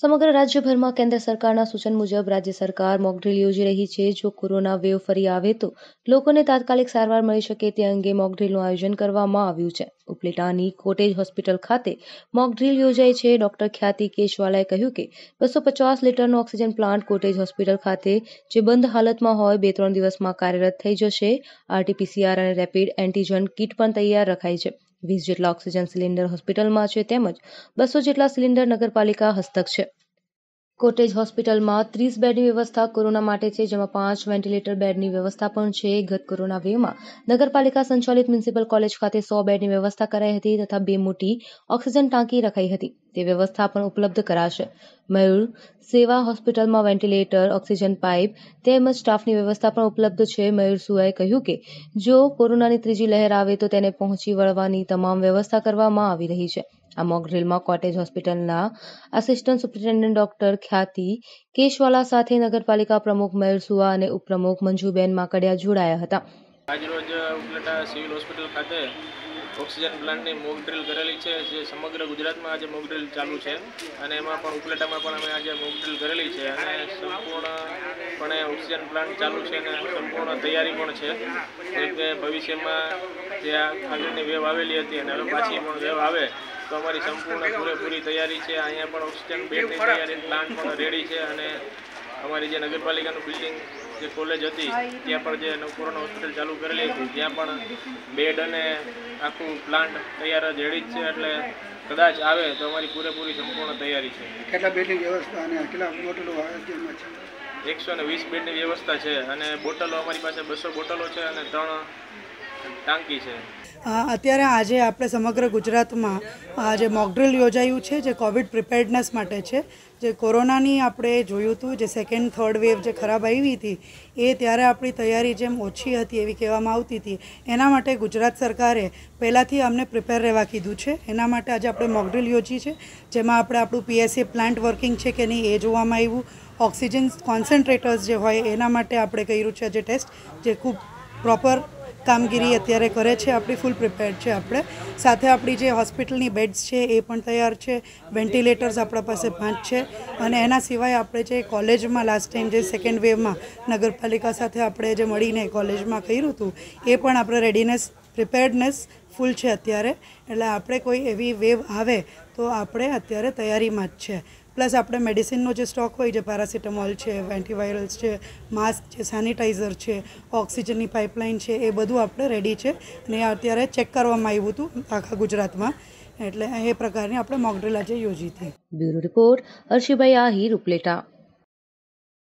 સમગ્ર રાજ્યભરમાં કેન્દ્ર સરકારના સૂચન મુજબ રાજ્ય સરકાર મોકડ્રીલ યોજી રહી છે। જો કોરોના વેવ ફરી આવે તો લોકોને તાત્કાલિક સારવાર મળી શકે તે અંગે મોકડ્રીલનું આયોજન કરવામાં આવ્યું છે। ઉપલેટાની કોટેજ હોસ્પિટલ ખાતે મોકડ્રીલ યોજાઈ છે। ડોક્ટર ખ્યાતિ કેશવાલાએ કહ્યું કે 250 લીટરનો ઓક્સિજન પ્લાન્ટ કોટેજ હોસ્પિટલ ખાતે જે બંધ હાલતમાં હોય 2-3 દિવસમાં કાર્યરત થઈ જશે। RT-PCR અને રેપિડ એન્ટીજન કિટ પણ તૈયાર રખાઈ છે। 20 જેટલા ઓક્સિજન સિલિન્ડર હોસ્પિટલમાં છે તેમજ 200 જેટલા સિલિન્ડર નગરપાલિકા હસ્તક છે। કોટેજ હોસ્પિટલમાં 30 બેડની વ્યવસ્થા કોરોના માટે છે, જેમાં 5 વેન્ટિલેટર બેડની વ્યવસ્થા પણ છે। ગત કોરોના વેવમાં નગરપાલિકા સંચાલિત મ્યુનિસિપલ કોલેજ ખાતે 100 બેડની વ્યવસ્થા કરાઈ હતી તથા 2 મોટી ઓક્સિજન ટાંકી રખાઈ હતી, તે વ્યવસ્થા પણ ઉપલબ્ધ કરાશે। મયુર સેવા હોસ્પિટલમાં વેન્ટિલેટર, ઓક્સિજન પાઇપ તેમજ સ્ટાફની વ્યવસ્થા પણ ઉપલબ્ધ છે। મયુર સુઆએ કહ્યું કે જો કોરોનાની ત્રીજી લહેર આવે તો તેને પહોંચી વળવાની તમામ વ્યવસ્થા કરવામાં આવી રહી છે। આ મોકડ્રીલમાં કોટેજ હોસ્પિટલના assistant superintendent doctor Khyati Keshwala સાથે નગરપાલિકા પ્રમુખ મયુર સુઆ અને ઉપપ્રમુખ મંજુબેન માકડિયા જોડાયા હતા। આજરોજ ઉપલેટા સિવિલ હોસ્પિટલ ખાતે ઓક્સિજન પ્લાન્ટની મોક ડ્રીલ કરેલી છે, જે સમગ્ર ગુજરાતમાં આજે મોક ડ્રીલ ચાલુ છે અને એમાં પણ ઉપલેટામાં પણ અમે આજે મોક ડ્રીલ કરેલી છે અને સંપૂર્ણપણે ઓક્સિજન પ્લાન્ટ ચાલુ છે અને સંપૂર્ણ તૈયારી પણ છે। એટલે ભવિષ્યમાં જે આગળની વેવ આવેલી હતી અને હવે પાછી પણ વેવ આવે તો અમારી સંપૂર્ણ પૂરેપૂરી તૈયારી છે। અહીંયા પણ ઓક્સિજન બેડની તૈયારી, પ્લાન્ટ પણ રેડી છે અને અમારી જે નગરપાલિકાનું બિલ્ડિંગ જે કોલેજ હતી ત્યાં પણ જે કોરોના હોસ્પિટલ ચાલુ કરેલી હતી ત્યાં પણ બેડ અને આખું પ્લાન્ટ તૈયાર જ રેડી જ છે। એટલે કદાચ આવે તો અમારી પૂરેપૂરી સંપૂર્ણ તૈયારી છે। કેટલા બેડની વ્યવસ્થા અને કેટલા બોટલો આયોજનમાં છે? 120 બેડની વ્યવસ્થા છે અને બોટલો અમારી પાસે 200 બોટલો છે અને 3 ટાંકી છે। અત્યારે આજે આપણે સમગ્ર ગુજરાતમાં આજે મોકડ્રીલ યોજાયું છે, જે કોવિડ પ્રિપેર્ડનેસ માટે છે। જે કોરોનાની આપણે જોયું હતું, જે સેકન્ડ થર્ડ વેવ જે ખરાબ આવી હતી એ ત્યારે આપણી તૈયારી જેમ ઓછી હતી એવી કહેવામાં આવતી હતી, એના માટે ગુજરાત સરકારે પહેલાંથી અમને પ્રિપેર રહેવા કીધું છે। એના માટે આજે આપણે મોકડ્રીલ યોજી છે, જેમાં આપણે આપણું PSA પ્લાન્ટ વર્કિંગ છે કે નહીં એ જોવામાં આવ્યું। ઓક્સિજન કોન્સન્ટ્રેટર્સ જે હોય એના માટે આપણે કર્યું છે જે ટેસ્ટ, જે ખૂબ પ્રોપર કામગીરી અત્યારે કરે છે। આપણી ફૂલ પ્રિપેર્ડ છે આપણે, સાથે આપણી જે હોસ્પિટલની બેડ્સ છે એ પણ તૈયાર છે। વેન્ટિલેટર્સ આપણા પાસે 5 છે અને એના સિવાય આપણે જે કોલેજમાં લાસ્ટ ટાઈમ જે સેકન્ડ વેવમાં નગરપાલિકા સાથે આપણે જે મળીને કોલેજમાં કર્યું હતું એ પણ આપણે રેડીનેસ પ્રિપેર્ડનેસ ફૂલ છે અત્યારે। એટલે આપણે કોઈ એવી વેવ આવે તો આપણે અત્યારે તૈયારીમાં જ છે। પ્લસ આપણે મેડિસિનનો જે સ્ટોક હોય, જે પેરાસિટામોલ છે, એન્ટીવાયરલ્સ છે, માસ્ક છે, સેનિટાઈઝર છે, ઓક્સિજનની પાઇપલાઇન છે, એ બધું આપણે રેડી છે અને અત્યારે ચેક કરવામાં આવ્યું હતું આખા ગુજરાતમાં। એટલે એ પ્રકારની આપણે મોકડ્રીલ આજે યોજી હતી। બ્યુરો રિપોર્ટ, અર્શીભાઈ આહિર, ઉપલેટા।